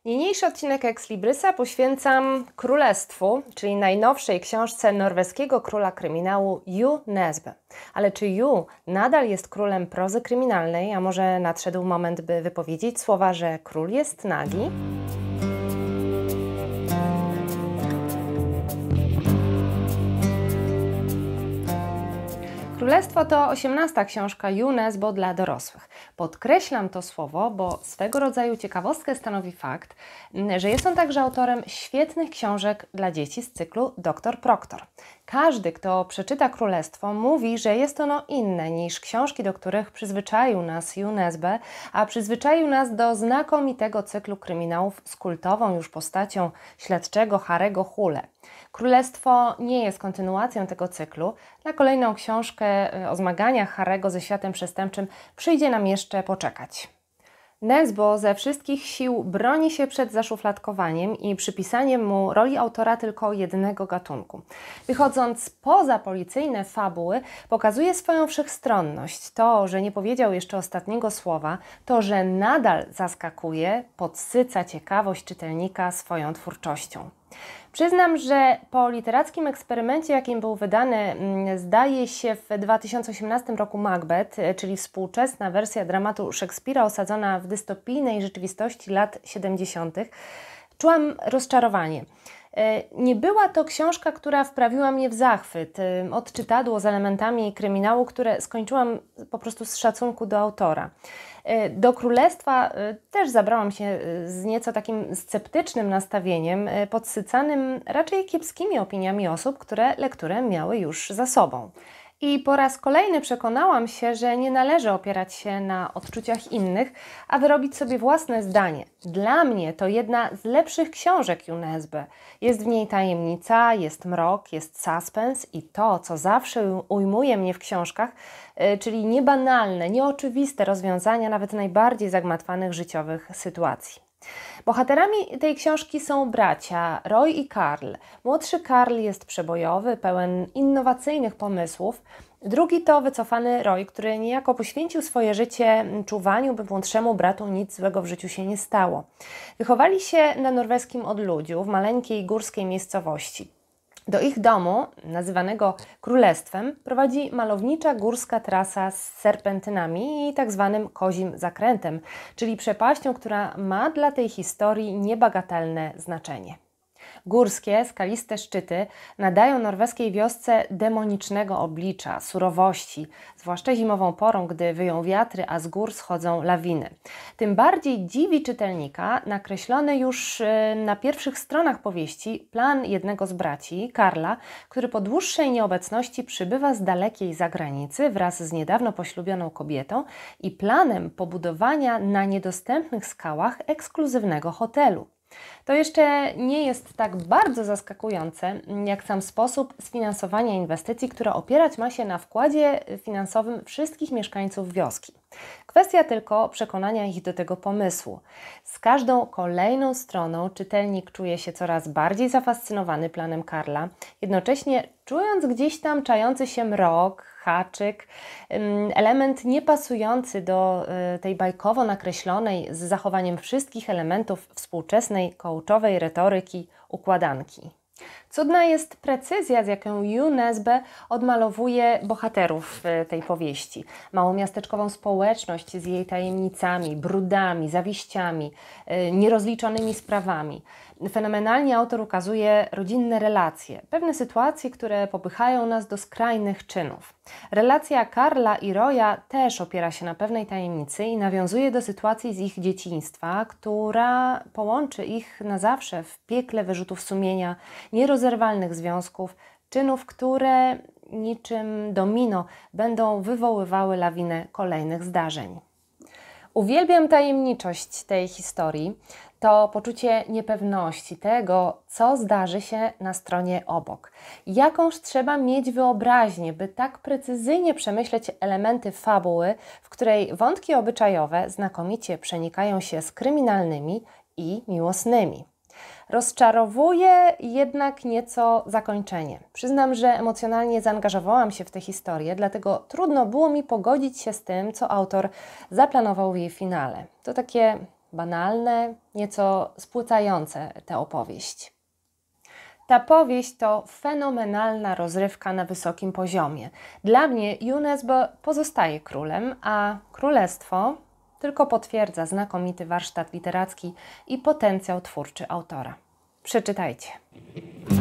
Niniejszy odcinek Ex Librysa poświęcam Królestwu, czyli najnowszej książce norweskiego króla kryminału Jo Nesbø. Ale czy Jo nadal jest królem prozy kryminalnej, a może nadszedł moment, by wypowiedzieć słowa, że król jest nagi? Królestwo to 18. książka Jo Nesbø dla dorosłych. Podkreślam to słowo, bo swego rodzaju ciekawostkę stanowi fakt, że jest on także autorem świetnych książek dla dzieci z cyklu Dr. Proktor. Każdy, kto przeczyta Królestwo, mówi, że jest ono inne niż książki, do których przyzwyczaił nas Jo Nesbø, a przyzwyczaił nas do znakomitego cyklu kryminałów z kultową już postacią śledczego Harry'ego Hule. Królestwo nie jest kontynuacją tego cyklu. Na kolejną książkę o zmaganiach Harry'ego ze światem przestępczym przyjdzie nam jeszcze poczekać. Nesbø ze wszystkich sił broni się przed zaszufladkowaniem i przypisaniem mu roli autora tylko jednego gatunku. Wychodząc poza policyjne fabuły, pokazuje swoją wszechstronność. To, że nie powiedział jeszcze ostatniego słowa, to, że nadal zaskakuje, podsyca ciekawość czytelnika swoją twórczością. Przyznam, że po literackim eksperymencie, jakim był wydany, zdaje się, w 2018 roku Macbeth, czyli współczesna wersja dramatu Szekspira osadzona w dystopijnej rzeczywistości lat 70., czułam rozczarowanie. Nie była to książka, która wprawiła mnie w zachwyt, odczytadło z elementami kryminału, które skończyłam po prostu z szacunku do autora. Do Królestwa też zabrałam się z nieco takim sceptycznym nastawieniem, podsycanym raczej kiepskimi opiniami osób, które lekturę miały już za sobą. I po raz kolejny przekonałam się, że nie należy opierać się na odczuciach innych, a wyrobić sobie własne zdanie. Dla mnie to jedna z lepszych książek Jo Nesbø. Jest w niej tajemnica, jest mrok, jest suspens i to, co zawsze ujmuje mnie w książkach, czyli niebanalne, nieoczywiste rozwiązania nawet najbardziej zagmatwanych życiowych sytuacji. Bohaterami tej książki są bracia Roy i Karl. Młodszy Karl jest przebojowy, pełen innowacyjnych pomysłów. Drugi to wycofany Roy, który niejako poświęcił swoje życie czuwaniu, by młodszemu bratu nic złego w życiu się nie stało. Wychowali się na norweskim odludziu, w maleńkiej górskiej miejscowości. Do ich domu, nazywanego Królestwem, prowadzi malownicza górska trasa z serpentynami i tak zwanym kozim zakrętem, czyli przepaścią, która ma dla tej historii niebagatelne znaczenie. Górskie, skaliste szczyty nadają norweskiej wiosce demonicznego oblicza, surowości, zwłaszcza zimową porą, gdy wyją wiatry, a z gór schodzą lawiny. Tym bardziej dziwi czytelnika nakreślony już na pierwszych stronach powieści plan jednego z braci, Karla, który po dłuższej nieobecności przybywa z dalekiej zagranicy wraz z niedawno poślubioną kobietą i planem pobudowania na niedostępnych skałach ekskluzywnego hotelu. To jeszcze nie jest tak bardzo zaskakujące, jak sam sposób sfinansowania inwestycji, która opierać ma się na wkładzie finansowym wszystkich mieszkańców wioski. Kwestia tylko przekonania ich do tego pomysłu. Z każdą kolejną stroną czytelnik czuje się coraz bardziej zafascynowany planem Karla, jednocześnie czując gdzieś tam czający się mrok, haczyk, element niepasujący do tej bajkowo nakreślonej z zachowaniem wszystkich elementów współczesnej coachowej retoryki układanki. Cudna jest precyzja, z jaką Jo Nesbø odmalowuje bohaterów tej powieści. Małomiasteczkową społeczność z jej tajemnicami, brudami, zawiściami, nierozliczonymi sprawami. Fenomenalnie autor ukazuje rodzinne relacje, pewne sytuacje, które popychają nas do skrajnych czynów. Relacja Karla i Roya też opiera się na pewnej tajemnicy i nawiązuje do sytuacji z ich dzieciństwa, która połączy ich na zawsze w piekle wyrzutów sumienia, nierozerwalnych związków, czynów, które niczym domino będą wywoływały lawinę kolejnych zdarzeń. Uwielbiam tajemniczość tej historii, to poczucie niepewności tego, co zdarzy się na stronie obok. Jakąż trzeba mieć wyobraźnię, by tak precyzyjnie przemyśleć elementy fabuły, w której wątki obyczajowe znakomicie przenikają się z kryminalnymi i miłosnymi. Rozczarowuje jednak nieco zakończenie. Przyznam, że emocjonalnie zaangażowałam się w tę historię, dlatego trudno było mi pogodzić się z tym, co autor zaplanował w jej finale. To takie banalne, nieco spłycające tę opowieść. Ta powieść to fenomenalna rozrywka na wysokim poziomie. Dla mnie Younes B. pozostaje królem, a królestwo tylko potwierdza znakomity warsztat literacki i potencjał twórczy autora. Przeczytajcie.